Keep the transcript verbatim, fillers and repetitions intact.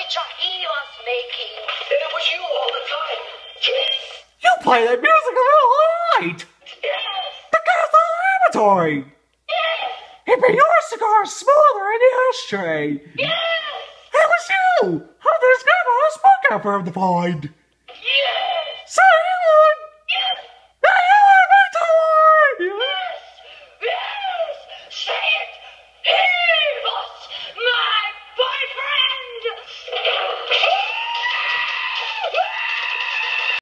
picture he was making. And it was you all the time. Yes. You play that music a little light. Yes. The gas laboratory. Yes. It made your cigar smoother in the ashtray. Yes. It was you. How there's never a smoke ever in the void.